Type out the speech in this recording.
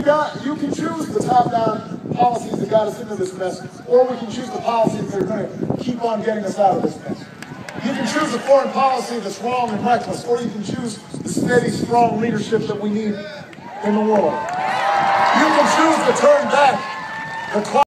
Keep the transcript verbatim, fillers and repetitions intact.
got, you can choose the top-down policies that got us into this mess, or we can choose the policies that are going to keep on getting us out of this mess. You can choose a foreign policy that's wrong and reckless, or you can choose the steady, strong leadership that we need in the world. You can choose to turn back the clock.